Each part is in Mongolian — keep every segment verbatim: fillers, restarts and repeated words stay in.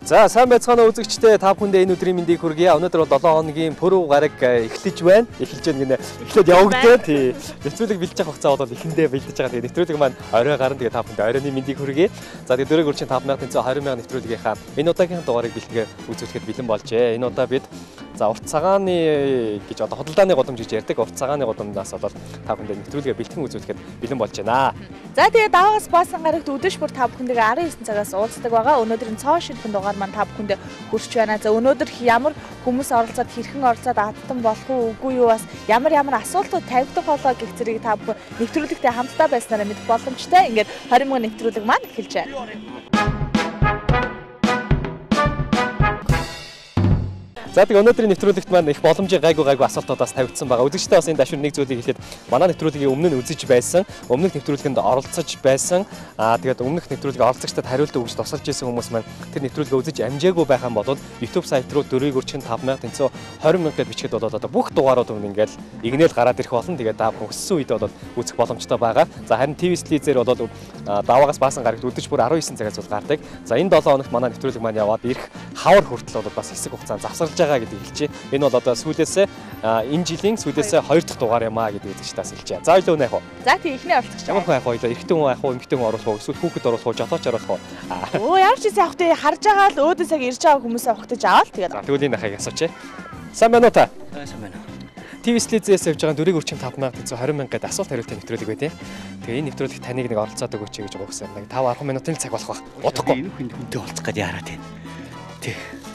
За сайн байцгаана үзэгчдээ та бүхэндээ энэ өдрийн мэндийг хүргье. Өнөөдөр бол долоо хоногийн пүрэв гараг эхэлж байна. Эхэлж байна гинэ. Эхлээд явагдаад тий. Нэвтрүүлэг бэлдэж байгаа хугацаа бол эхэндээ бэлдэж байгаа. Тэгээ нэвтрүүлэг маань орой гарна. Тэгээ та бүхэндээ оройны мэндийг хүргье. За тэгээ дөрөв гүрчийн тавд мянган тэнцээ двадцать мянган нэвтрүүлгийнхаа энэ удаагийн дугаарыг бэлтгэе үзүүлэхэд бэлэн болжээ. Энэ удаа бид за урт цагааны гэж одоо хөдөлдааны гудамж гэж ярьдаг. Урт цагааны гудамжаас бол та бүхэндээ нэвтрүүлгээ бэлтгэн үзүүлэхэд бэлэн болж байна. За тэгээ даваагаас баасан гарагт өдөш бүр та бүхэндээ арван девять цагаас уулздаг байгаа. Өнөөдрийн цоо шинхэн дугаар маань та бүхэндээ хүрч байна. За өнөөдөр ямар хүмүүс оролцоод хэрхэн оролцоод адтан болох уу үгүй юу бас ямар ямар асуултууд тавигдах болоо гэх зэрэг та бүхэн нэвтрүүлэгтээ хамтдаа байснараа мэдэх боломжтой. Ингээд двадцать мянган нэвтрүүлэг маань эхэлж байна. За тэгээ өнөөдрийн нэвтрүүлэгт маань их боломжийн гайгүй гайгүй асуултуудаас тавигдсан байгаа. Үзэгчдээ бас энэ дашуур нэг зүйлийг хэлэхэд манай нэвтрүүлгийн өмнө нь үзэж байсан, өмнөх нэвтрүүлгэнд оролцож байсан. Аа тэгээд өмнөх нэвтрүүлгийн оролцогчдод хариулт өгж тусалж исэн хүмүүс маань тэр нэвтрүүлгээ үзэж амжаагүй байх юм бол YouTube сайт руу дөрвийг өрчин тавд мянган тэнцээ двадцать мянга гэд бичгээд болоод одоо бүх дугаарууд өмнө ингээл игнээл гараад ирэх болно. Тэгээд та бүхэн өссөн үед бол үзэх боломжтой байгаа. За харин ти ви Слизээр бол даваагаас баасан гарагт өдөж бүр двадцать девять цагаас бол гардаг. За энэ долоо хоногт манай нэвтрүүлэг маань яваад ирэх хавар хүртэл бол бас хэсэг хугацаанд завсарлаж байгаа гэдэг хэлжээ. Энэ бол одоо сүүлээсээ энэ жилийн сүүлээсээ хоёр дахь дугаар юм аа гэдэг үзэгчдээс хэлжээ. За илүү нэх үү? За тий эхний оролцогч. Ямар хүн яах вэ? Эрэгтэй хүн яах вэ? Эмэгтэй хүн оруулах уу? Эсвэл хүүхэд оруулах уу? Жолооч оруулах уу? Өө ямар ч зүйл явах тий харж байгаа л өөдөөс яг ирж байгаа хүмүүсээ ухтаж аваад тэгээд. За тэгвэл энэ ахыг асууч. Сайн байна уу та? Сайн байна. ти ви Слизээс явж байгаа дөрвийг өрчин тавд мянган тэнцээ двадцать мянга гэдэг асуулт хариултын нэвтрүүлэг байдیں۔ Тэгээ энэ нэвтрүүлэгт таныг нэг оролцоод өгөөч гэж гуйсан. Нэг пять десять минутын цаг болох баг. Удахгүй. Энэ хүн хүнтэй уулзах гэдэг яараад байна. Тий.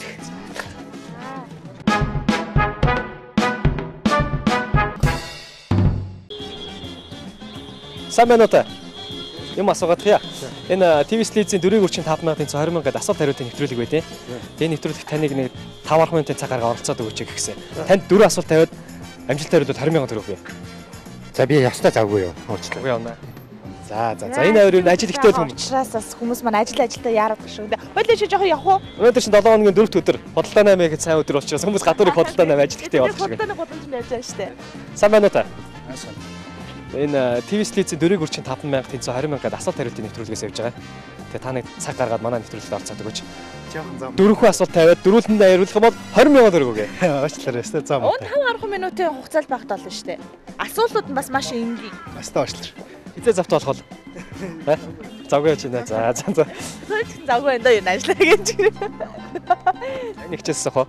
Сайн байна уу та? Юм асуугаад хя. Энэ ти ви Слизийн дөрвийг өрчин тавд мянган тэнцээ двадцать мянга гэдэг асуулт хариултын нэвтрүүлэг байдیں۔ Тэгээ нэвтрүүлэгт таныг нэг пять минутын цаг гаргаад оролцоод өгөөч гэсэн. Танд дөрвөн асуулт тавиад амжилттай хариулбал двадцать мянган төгрөг бий. За би ястаа завгүй юу? Уучлаа. Үгүй явна. За за за энэ хоёрын ажил ихтэй л хүмүүс. Учраас бас хүмүүс маань ажил ажилдаа яарад гэх шүү. Хойлоо чи жоохон явах уу? Өнөөдөр чинь долоо хоногийн дөрөвт өдөр. Бодлоо наймаа гэж сайн өдөр учраас хүмүүс гадуурх бодлоо наймаа ажил ихтэй явуулж байгаа. Бодлооны гудамж нь явж байгаа шүү дээ. Сайн байна уу та? Сайн. Энэ ти ви Слизийн дөрвийг өрчин тавд мянган тэнцээ двадцать мянга гэдэг асуулт хариултын нэвтрүүлгээс явж байгаа. Тэгээ та нэг цаг гаргаад манай нэвтрүүлэгт оролцоод өгөөч. Жоохон зам. Дөрвөн асуулт тавиад дөрвөлтэнд хариулах юм бол двадцать мянган төгрөг өгье. Уучлаарай өстой зам. Уун пять десять минутын хугацаанд багт болно шүү дээ. Асуултууд нь бас маш энгийн. Өстой уучлаарай. Хизээ завт болох бол. Хэ? Завгүй яж байна. За за за. Зөвхөн завгүй энэ энэ ажиллаа гэж. Нэг чийсэн хоо.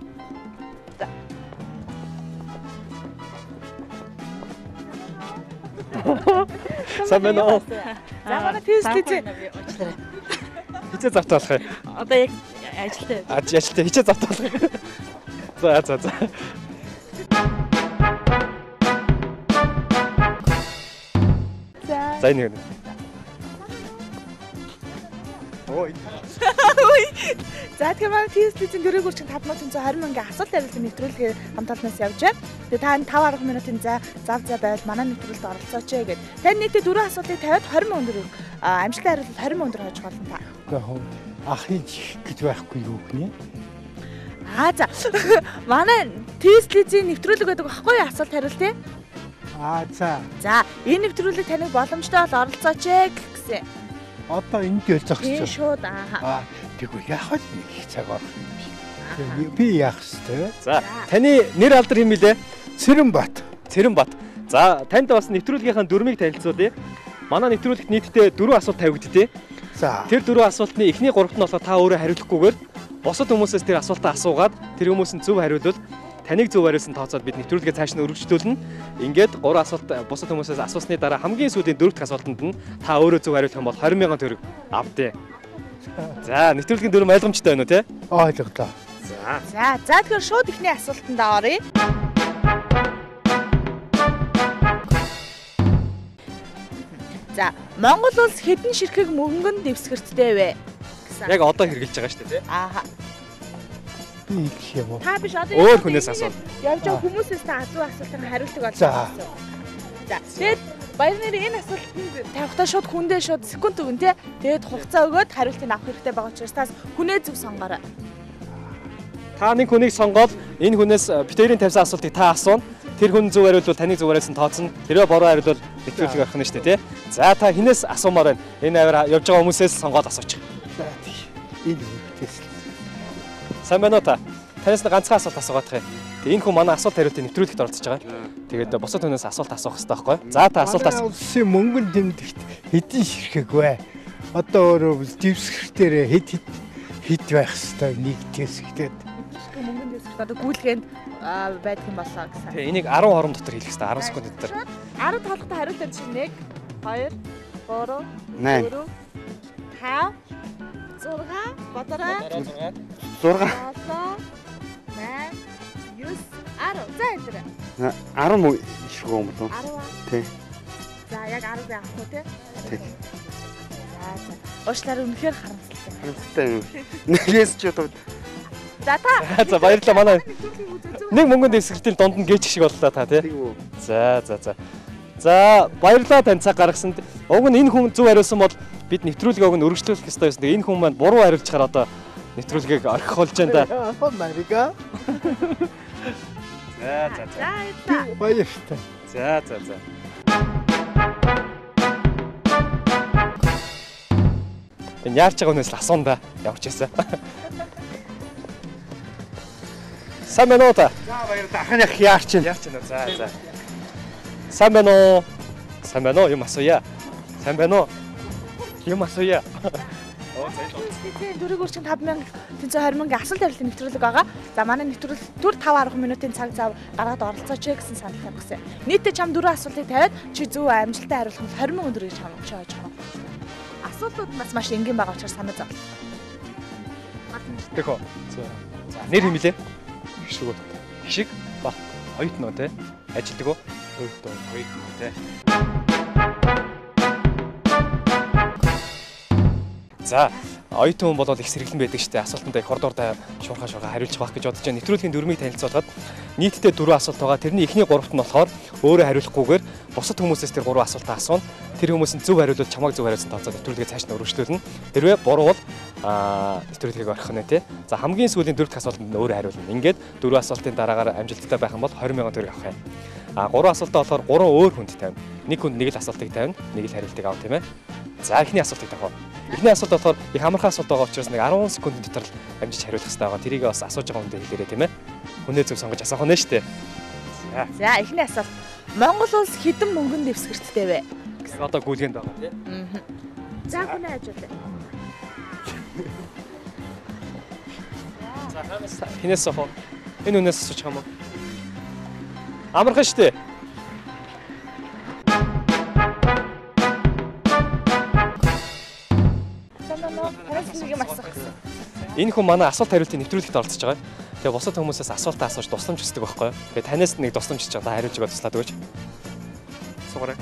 Сайн байна уу? За манай ти ви Слизээ. Хизээ завт болох юм. Одоо яг ажилтаа. Ажилтаа хизээ завт болох юм. За за за. За энэ. Ой. За тэгэхээр манай ти ви Слизийн дөрвийг өрчин тавд мянган двадцать мянга асуулт хариултын нэвтрүүлгээ хамт олноос явж байна. Тэгээ та пять минутын за зав зав байвал манай нэвтрүүлэгт оролцооч гэж. Тань нийтдээ дөрвөн асуултыг тавиад двадцать мянган төгрөг амжилттай хариулбал двадцать мянган төгрөг хожих болно та. Ахыг гэж байхгүй юу гэнэ? Аа за. Манай ти ви Слизийн нэвтрүүлэг байдаг байхгүй юу асуулт хариултыг? Аа за. За энэ нэвтрүүлэг таныг боломжтой бол оролцооч гэсэн. Одоо энд л зогсож Тийм шууд аа. Аа тэгвэл яхад нэг цаг орох юм. Би яах вэ? За таны нэр алдар юм билээ? Цэрэнбат. Цэрэнбат. За танд бас нэвтрүүлгийнхаа дөрмийг танилцуулъя. Манай нэвтрүүлэгт нийтдээ дөрвөн асуулт тавигддээ. За. Тэр дөрвөн асуултны эхний гуравт нь болохоор та өөрөө хариулахгүйгээр бусад хүмүүсээс тэр асуултаа асуугаад тэр хүмүүс нь зөв хариулвал таныг зөв хариулсан тооцоод бид нэвтрүүлгээ цааш нь өргөжлүүлнэ. Ингээд гурван асуулт бусад хүмүүсээс асуусны дараа хамгийн сүүлийн дөрөв дахь асуултанд нь та өөрөө зөв хариулах юм бол двадцать мянган төгрөг авдээ. За нэвтрүүлгийн дүрм ойлгомжтой байна уу те? Ойлголоо. За. За за тэгэхээр шууд ихний асуултанд оръё. За Монгол улс хэдэн ширхэг мөнгөнд дэвсгэрттэй вэ? Яг одоо хэрэгжилж байгаа шүү дээ те. Аа. Би их юм уу? Та биш одоо өөр хүнээс асуу. Явж байгаа хүмүүсээс та асуу асуултанд хариултыг олж За. байгаа. За. Тэгээд баяр нэр энэ асуултанд тавихтаа шууд хүндээ шууд секунд өгөн те. Тэгээд хугацаа өгөөд хариултыг авах хэрэгтэй байгаа учраас та хүнээ зөв сонгоорой. Та нэг хүнийг сонгоод энэ хүнээс битэрийн тавьсан асуултыг та асууна. Тэр хүн зөв хариулвал таныг зөв хариулсан тооцно. Тэрөө буруу хариулвал нэвтрүүлэг орох нь шүү дээ тий. За та хинээс асуумаар байна. Энэ аваар явж байгаа хүмүүсээс сонгоод асуучих. За тийм. Энэ үргэлжлэл. Сайн байна уу та? Танаас нэг ганцхан асуулт асуугаадах юм. Тэгээ энэ хүн манай асуулт хариултыг нэвтрүүлэхэд оролцож байгаа. Тэгээд босод хүнээс асуулт асуух хэрэгтэй байхгүй юу? За та асуулт асуу. Улсын мөнгөн тэмдэгт хэдийн ширхэг вэ? Одоо өөрөө дэвсгэртээр хэд хэд хэд байх хэвээр нэг дэвсгэртээд. Мөнгөн дэвсгэрт одоо гүйлгээнд байдаг юм болоо гэсэн. Тэгээ энийг арав орон дотор хэлэх хэрэгтэй. арав секунд дотор. арав толготой хариултад чинь нэг, хоёр, гурав, Найн. дөрөв, тавь, зургаан, бодорой, зургаан, долоо, найн, юус, арав. За энэ. арав мөн ширхэг юм болов уу? арав. Тий. За яг арав яах вэ те? Тий. За за. Уучлаарай үнэхээр харамсалтай. Харамсалтай юм. Нэгээс ч одоо За та. За баярлалаа манай. Нэг мөнгөн дэвсгэртийн дунд нь гээч шиг боллоо та тий. За за за. За баярлалаа тань цаг гаргасанд. Уг нь энэ хүн зөв хариулсан бол бид нэвтрүүлгийг нь өргөжлүүлэх ёстой байсан. Энэ хүн маань буруу хариулж чаар одоо нэвтрүүлгийг орхих болж байна да. Марика. За за за. За Баяртай. За за за. Энэ яарч байгаа хүнээс л асуун да. Явж ийсэн. Сайн байна уу та? За баярлалаа. Ахных яарч байна. Яарч байна. За за. Сайн байна уу? Сайн байна уу? Юм асууя. Сайн байна уу? Юм асууя. Оо тийм дөрөв өрчим тавь мянга тэнцээ двадцать мянган асуулт хариултын нэвтрүүлэг байгаа. За манай нэвтрүүлэг түр тавь арга минутын цаг зав гаргаад оролцооч гэсэн санал тавьсан. Нийтдээ чам дөрөв асуултыг тавиад чи зөв амжилттай хариулах нь двадцать мянган төгрөгийг чам чи хойж байгаа. Асуултууд бас маш энгийн байгаа учраас санаа зов. Тэхөө. За. Нэр хэмлээ. Хишиг үү? Хишиг баг. Хоёрт нөө те. Ажилдаг уу? Хоёрт нөө. Хоёрт нөө те. За, оюутан хүн бол их сэргэлэн байдаг штэ. Асуултанд их хордортой шуурхаа шуурхаа хариулж байх гэж бодож байна. Нэвтрүүлгийн дөрмийг танилцуулгаад нийтдээ дөрвөн асуулт байгаа. Тэрний эхний гуравт нь болохоор өөрөө хариулахгүйгээр бусад хүмүүсээс тэр гурван асуултаа асууна. Тэр хүмүүс нь зөв хариулвал чамайг зөв хариулсан тооцоод нэвтрүүлгээ цааш нь өргөжлүүлнэ. Хэрвээ буруу бол аа нэвтрүүлгийг орхих нь тий. За хамгийн сүүлийн дөрөв дахь асуултанд өөрөө хариулна. Ингээд дөрвөн асуултын дараагаар амжилттай байх юм бол двадцать мянган төгрөг авах юм. А гурван асуултаа болохоор гурван өөр хүнд тавина. Нэг хүнд нэг л асуултыг тавина, нэг л хариултыг авах тийм ээ. За эхний асуултыг тавих. Эхний асуулт болохоор их амархан асуулт байгаа учраас нэг десять секундын дотор л амжиж хариулах хэрэгтэй байгаа. Тэрийг бас асууж байгаа хүндээ хэлээрэй тийм ээ. Хүнээ зөв сонгож асуух нь шүү дээ. За. За эхний асуулт. Монгол улс хэдэн мөнгөн дэвсгэрттэй вэ? гэсэн одоо гүйлгээнд байгаа тийм. Аа. За хүнээ хажуулаа. За ханаас хинээс сохоо. Энэ үнээс асууж байгаа юм уу? Амархан шүү дээ. Энэ хүн манай асуулт хариултын нэвтрүүлэгт оролцож байгаа. Тэгээ бусад хүмүүсээс асуултаа асууж тусламж хүсдэг байхгүй юу? Тэгээ танаас нэг тусламж хийж байгаа хариулж байгаа туслаад өгөөч. Асуугаарай.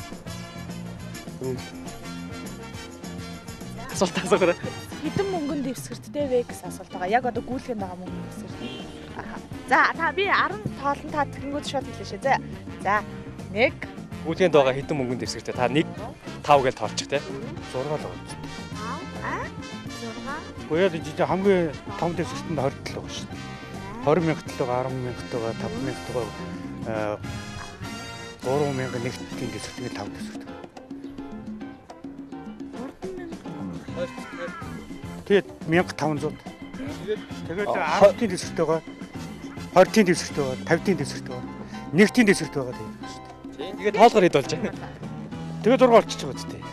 Асуулт асуугаарай. Хэдэн мөнгөн дэвсгэрттэй вэ гэсэн асуулт байгаа. Яг одоо гүйлгэнд байгаа мөнгөн дэвсгэрт. Аа. За та би десять тоолн та тэгэнгүүт шууд хэлээ шээ. За. За. нэг Гүйлгэнд байгаа хэдэн мөнгөн дэвсгэрттэй та нэг тав гэж тоолчих те. зураг л байгаа. аа зураг Гоёд жижиг хамгийн том дэвсгэртэнд двадцать байгаа шүү дээ. двадцать мянга төлөг десять мянга төлөг пять мянга төлөг аа три мянга нэг тийм дэвсгэртний тав дэвсгэрт. Тэгээд мянга тавнзууд. Тэгээд десятын дэвсгэрт байгаа. двадцать-ийн дэвсгэрт байгаа, пятидын дэвсгэрт байгаа. Нэгдийн дэвсгэрт байгаа тийм шүү дээ. Тэгээд тоолгоор хэд болж байна? Тэгээд зураг олчихж байгаа зү.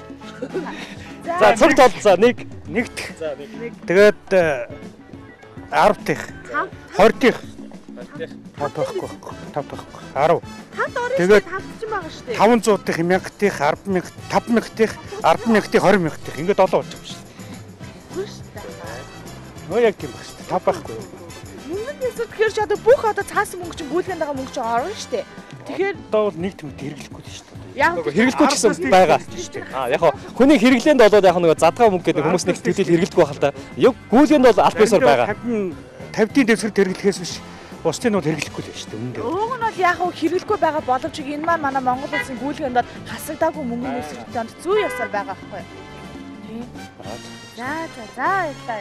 За цог тоол за нэг Нэгт. за нэг Тэгээд десятых, двадцатых тав байхгүй. тав байхгүй. десять. тад орно шүү Тэгээд дээ. Тад ч юм байгаа шүү дээ. пятьсотых, мянгатых, десять мянга, пять мянгатых, десять мянгатых, двадцать мянгатых ингээд долоо болж байгаа шүү дээ. Үгүй шүү дээ. Нөө яг тийм баг шүү дээ. тав байхгүй. Мөнгөн дэвсгэрт тэгэхээр ч одоо бүх одоо цаасан мөнгө чинь гүйлгэнд байгаа мөнгө чинь орно шүү дээ. Тэгэхээр Одоо бол нэг тэмдэг хэрэглэхгүй шүү дээ. яг хэрэглэхгүй ч гэсэн байгаа. Аа яг хоо хүний хэрэглээнд болоод яг нэг задгаа мөнгө гэдэг хүмүүс нэг сэтгэл хэрэглэдэггүй байх л да. Яг гүйлгэнд бол аль бисаар байгаа. пятидын дэвсгэрт хэрэглэхээс биш. Бусдын бол хэрэглэхгүй л шүү дээ. Үүндээ. Уг нь бол яг хөө хэрэглэхгүй байгаа боловч энэ маань манай Монгол улсын гүйлгэнд бол хасагдаагүй мөнгөн дэвсгэрттэй онд зүй ёсоор байгаа байхгүй. Тийм. За за за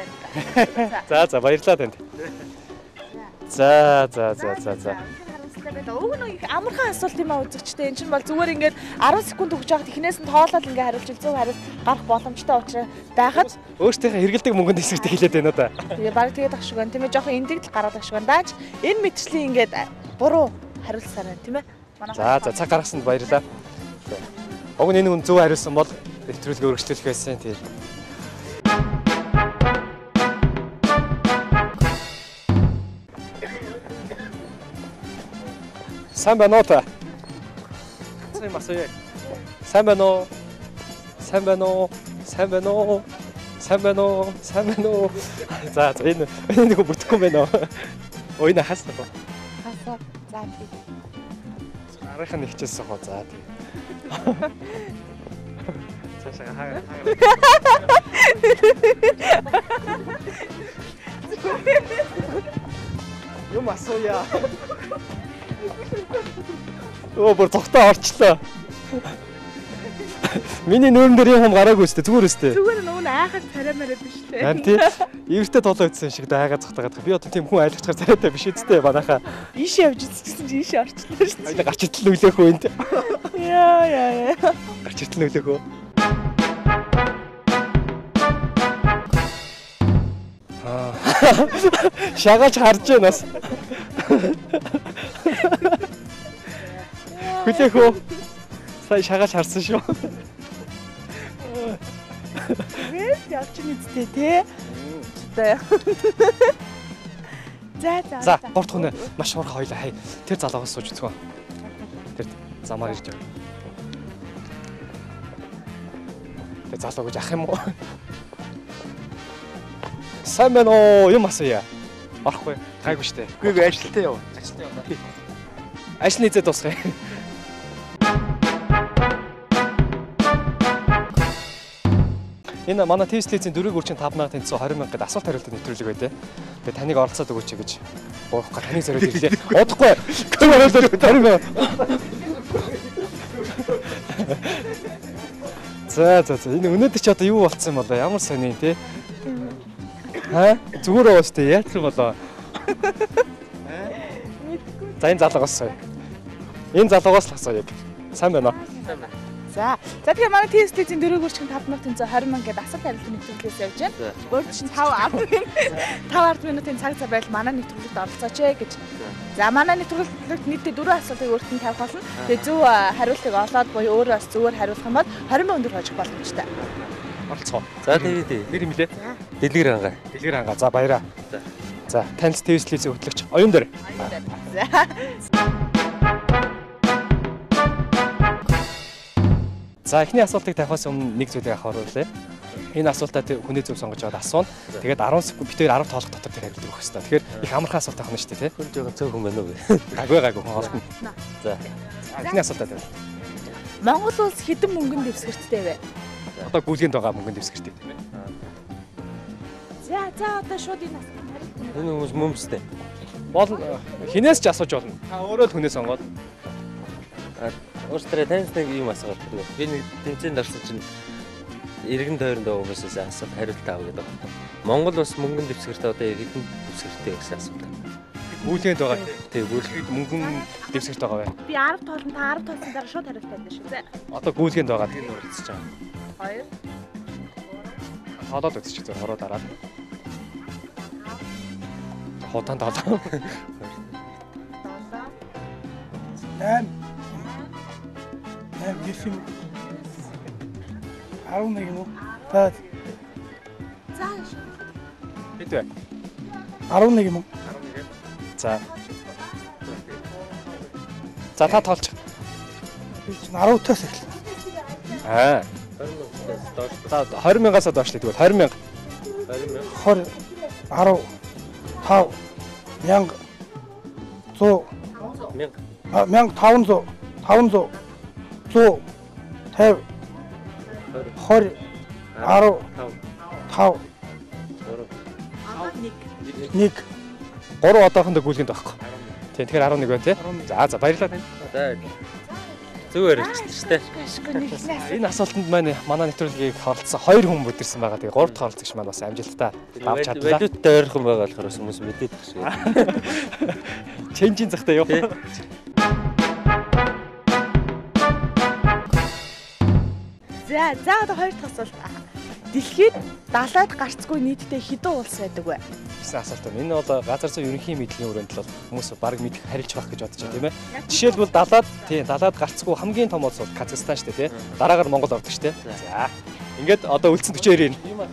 баярлалаа. За за баярлалаа танд. За за за за за. байлаа. Уг нэг амархан асуулт юм аа үзэгчтэй. Энд чинь бол зүгээр ингээд арван секунд өгч байхад эхнээс нь тоолол ингээд хариулж зөв хариулт гарах боломжтой учраас байхад өөртөө хэрэгэлдэг мөнгөнд эсрэгтэй хэлээд байна да. Тэгээ баг тэгээд ах шиг байна. Тийм ээ жоохон эндэгдэл гараад ах шиг байна. Дааж энэ мэтчлийн ингээд буруу хариулсаар байна тийм ээ. За за цаг гаргасанд баярлалаа. Уг энэ хүн зөв хариулсан бол нэвтрүүлгээ өргөжлөх байсан тийм. Сайн байна уу та? Сайн масаа. Сайн байна уу? Сайн байна уу? Сайн байна уу? Сайн байна уу? Сайн байна уу? За за энэ энэ нэг бүтэхгүй байна уу? Ойна хасна ба. Хасаа. За тийм. Арайхан нэгчээсэн хоо за тийм. Цаашаа хаа хаа. Юм асууя. Оо бүр цогтоо орчлоо. Миний нүүрэн дээр юм гараагүй өстэй зүгээр өстэй. Зүгээр нүүн айхаж цараймаараа биш лээ. Харин тий. Эвэртэй толоо ütсэн шиг дайгаа цогтойгаад. Би одоо тийм хүн айлгачаар царайтай биш үстэй манайхаа. Ийшээ явж үзсэн чинь ийшээ орчлоо шүү дээ. Аяа гарч итэл нүлээх үү энд. Яа яа яа. Гарч итэл нүлээх үү. Аа. Шагач харж байна бас. Хүлээх үү? Сая шагач харсан шүү. Вэс явж мэдтэй те. За. За за. За, гурт хүн маш хурх хоёлаа хай. Тэр залуугаас сууж үзгөө. Тэр замаар ирж байгаа. Тэр залуу гэж ах юм уу? Сайн байна уу? Юм асууя. Орохгүй. Гайгүй штэ. Үгүй ажилтаа яв. Ажилтаа яваа. Ажлын эзэд дуусгая. Энэ манай тестлийн дөрвийг үрчин тавд мянга тэнцсэн двадцать мянгад асуулт хариултад нэвтрүүлэг байдэ. Тэгээ таныг оролцоод өгөөч гэж гоох га таныг зориод ирлээ. Удахгүй. Кем хариултад двадцать мянга. За за за энэ өнөөдөр ч одоо юу болцсон юм болоо? Ямар сони те? Ха? Зүгээр уус те яах юм болоо? За энэ залуугаас сая. Энэ залуугаас л асууя. Сайн байна уу? Сайн байна. За. За тэгэхээр манай тестлийн дөрөв үрчгийн тавд мянга тэнцээ двадцать мянга гэдэг асуулт хариултын нэвтрүүлгээс явж байна. Өөрөөр чинь five ард минутын цаг цай байл манай нэвтрүүлэгт оролцооч ээ гэж. За манай нэвтрүүлэгт нийтдээ дөрвөн асуултыг өөртөө тавих болно. Тэгээ зөв хариултыг олоод буюу өөрөө бас зөвөр хариулах юм бол двадцать мянга төгрөг хожих боломжтой. Оролцоо. За тэгээд нэр юм лээ. Дэлгэр ангаа. Дэлгэр ангаа. За баяраа. За. За танил тестлийн хөтлөгч оюун дээр. За. За эхний асуултыг тавихаас өмнө нэг зүйлийг анхааруулъя. Энэ асуултаа хүний зөв сонгож аваад асууна. Тэгээд ten секунд битээр ten тоолох дотор тэр хариулт өгөх хэрэгтэй. Тэгэхээр их амархан асуулт авах нь шүү дээ, тий? Хүн жоохон цөөхөн байна уу? Гайгүй гайгүй хүн олно. За. Эхний асуултаа тавь. Монгол улс хэдэн мөнгөнд дэвсгэрттэй вэ? Одоо гүйлгэнд байгаа мөнгөнд дэвсгэртэй тийм ээ. За за одоо шууд энэ асуултанд хариулт. Энэ хүмүүс мөмстэй. Бол хинээс ч асууж болно. Та өөрөө л хүнээс сонгоод. Өөртөө таньс нэг юм асуугаад байна. Би нэг тэмцээнд орсон чинь иргэн тойронд хүмүүсээс асуулт хариулт авах гэдэг байна. Монгол улс мөнгөн дэвсгэртээ одоо хэдэн дэвсгэртээ гэсэн асуулт. Гүйлгэнд байгаа тийм. Тэг гүйлгэнд мөнгөн дэвсгэрт байгаа бай. Би ten тоолно та ten тоолсон дараа шууд хариулт тавьдаг шүү зэ. Одоо гүйлгэнд байгаа тийм уралцж байгаа. Хоёр. Тоолоод үзчих зөв хороо дараад. Хотан тоолоо. Нэн. Нэн гисим. Арав нэг юм уу? Та. Зааш. Хэд вэ? арав нэг юм уу? За. За та тоолч. Би чинь арав-таас эхэлнэ. Аа. За двадцать мянгаас доош л тэгвэл двадцать мянга. twenty, арав, тав, мянга, сто, мянга, а мянга таван зуун, таван зуун, сто, пятьдесят, twenty, арав, тав, нэг. Гурван одоохондоо гүйлгэнд байхгүй. Тийм тэгэхээр eleven байна тий. За за баярлалаа тань. За. Зүгээр хэлчихсэн шүү дээ. Энэ асуултанд маань манай нэвтрүүлгийг оролцсон хоёр хүн бүдэрсэн байгаа. Тэгээ гурав дахь оролцогч маань бас амжилттай авч чадлаа. Валюттай ойрхон байгаа болохоор хүмүүс мэдээд тах шиг. Ченжин захтай юу? За за одоо хоёр дахь асуулт. Дэлхийд далаад гарцгүй нийтдээ хэдэн улс байдаг вэ? гэсэн асуулт байна. Энэ бол газар зүйн ерөнхий мэдлэгийн хүрээнд бол хүмүүс баг мэдэх харилж байх гэж бодож байна тийм ээ. Жишээлбэл далаад тийм далаад гарцгүй хамгийн том улс бол Казахстан шүү дээ тийм. Дараагаар Монгол ордог шүү дээ. За. Ингээд одоо үлдсэн төчөөр юм.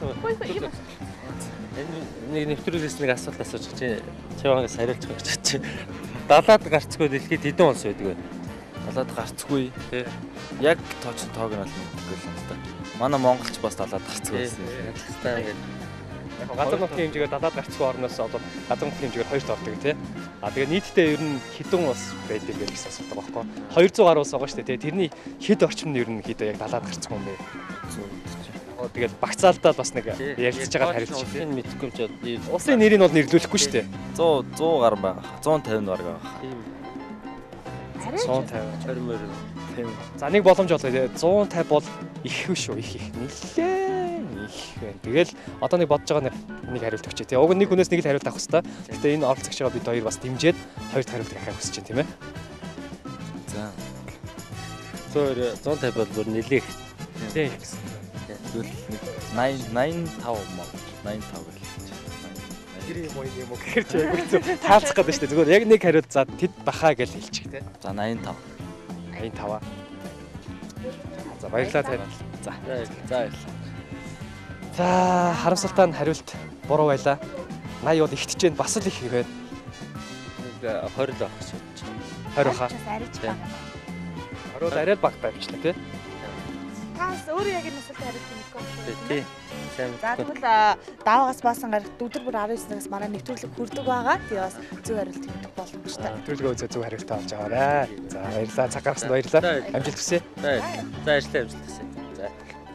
Нэг нэвтрүүлгээс нэг асуулт асууж чи чаваагаас хариулж байгаа гэж бодчих. Далаад гарцгүй дэлхийд хэдэн улс байдаг вэ? Далаад гарцгүй тий. Яг тооч тоог нь бол мэдгүй л юм да. Манай монголч бас далаад гарцгүй байсан. Казахстан гэдэг. Яг газар нутгийн хэмжээгээр далаад гарцгүй орноос одоо газар нутгийн хэмжээгээр хоёрт ордог тий. А тэгээ нийтдээ ер нь хэдэн улс байдаг вэ гэсэн асуулт байгаа байхгүй. хоёр зуун гаруй улс байгаа шүү дээ тий. Тэрний хэд орчим нь ер нь хэд яг далаад гарцгүй юм бэ? Тэгэл багцаалдаа бас нэг ярилцж байгаа харилцаж тий. Энэ мэдхгүй ч Улсын нэрийг бол нэрлүүлэхгүй шүү дээ. сто сто гаруй байгаа. сто пятьдесят баг байгаа. тийм сто пятьдесят. хормоор Тийм. За нэг боломж болоо тий. сто пятьдесят бол их шүү, их их. Нилээн их байна. Тэгэл одоо нэг бодож байгаа нэг хариулт өгчээ тий. Уг нэг хүнээс нэг л хариулт авах хэрэгтэй. Гэтэ энэ оролцогч байгаа бид хоёр бас дэмжиж хоёр дахь хариулт авахыг хүсэж байна тийм ээ. За. зөөр сто пятьдесят бол бүр нэлээх. Тийм гэсэн. Тэгвэл нэг ninety five мөн. ninety five гэл. Тэр юм уу юм уу гэхэр чи яг үгүй таалцах гэдэг шүү дээ. Зүгээр яг нэг хариулт за тэд бахаа гэж хэлчих тий. За ninety five. ninety five. За баярлалаа тань. За. За баярлалаа. За харамсалтай нь хариулт буруу байлаа. eighty бол ихтэж जैन бас л их байна. Нэг twenty л авах гэж бодож байна. twenty баха. Арич баг. Ороод арай баг тавьчлаа тий. Таас өөрөө яг энэ асуултанд хариулт өгөхгүй. Тий. Сайн За мэдгүй. тэгвэл даваагаас баасан гарагт өдөр бүр nineteen сараас манай нэвтрүүлэг хүрдэг байгаа. Тэгээ бас зөв хариулт өгөх боломжтой. Төлгөө үзээ зөв хариултаа авч байгаарай. За баярлалаа. Цаг гаргасанд баярлалаа. Амжилт хүсье. За за ажлаа амжилт. За.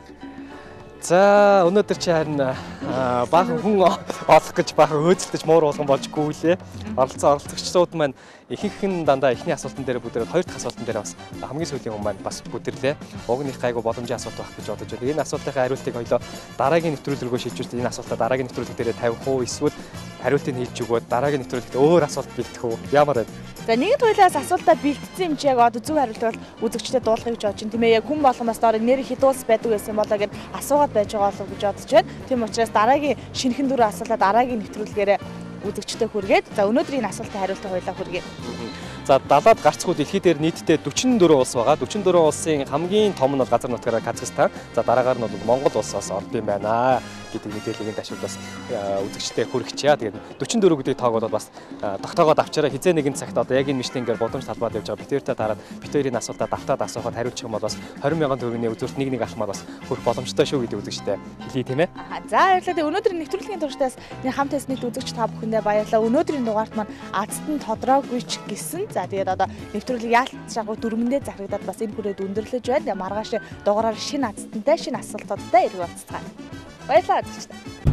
За өнөөдөр чи харин баахан хүн олох гэж баахан хөөцөлдөж муур болгон болжгүй лээ. Оролцсон оролцогчдууд маань ихэнх нь дандаа эхний асуултан дээр бүдэрээд хоёр дахь асуултан дээр бас хамгийн сүүлийн хүн маань бас бүдэрлээ. Угных гайгүй боломжийн асуулт байх гэж бодож байна. Энэ асуултын хариултыг хоёлоо дараагийн нэвтрүүлэг рүү шилжүүлж энэ асуултаа дараагийн нэвтрүүлэг дээр тавих уу эсвэл хариултыг хэлж өгөөд дараагийн нэвтрүүлэгт өөр асуулт бэлдэх үү? Ямар вэ? За нэгэн туйлаас асуултаа бэлтсэн юм чи яг одоо зөв хариулт бол үзэгчдэд дуулахыг гэж бодож байна. Тийм ээ яг хүн болгоноос доор нэр хэд улс байдаг гэсэн болоо гэд асуугаад байж байгаа болов гэж бодож байна. Тийм учраас дараагийн шинэхэн дөрөв асуултаа дараагийн нэвтрүүлгээр үзэгчдэд хүргээд за өнөөдрийн асуултын хариултаа хоёлаа хүргэе. За далаад гарцгүй дэлхий дээр нийтдээ forty-four улс байгаа. forty-four улсын хамгийн том нь бол газар нутгаараа Казахстан. За дараагаар нь бол Монгол улсаас орд юм байна гэдэг мэдээллийг ташуулбас үзэгчдэд хүргэчихье. Тэгээд forty-four гэдэг тоог бол бас тогтоогоод авчаараа хизээ нэгэн цагт одоо яг энэ мишлингээр гудамж талбайд явж байгаа битэртээ дараад бит хоёрын асуултаа давтаад асуухад хариулчих юм бол бас twenty мянган төгрөгийн үзүүрт нэг нэг алхмаар бас хүрэх боломжтой шүү гэдэг үзэгчдэд хэлье тийм ээ. За баярлалаа. Өнөөдрийн нэвтрүүлгийн туршдаас хамт хэлсний үзэгч та бүхэндээ баярлалаа. Өнөөдрийн дугаарт маань Азад нь тодроогүй ч гэсэн за тэгээд одоо нэвтрүүлэг яалтч агуу дөрмөндөө захирагдаад бас энэ хүрээд өндөрлөж байна. Маргааш дугаараар шинэ Азадтай шинэ асуултуудтай иргэн уулзцгаая. Баярлалаа.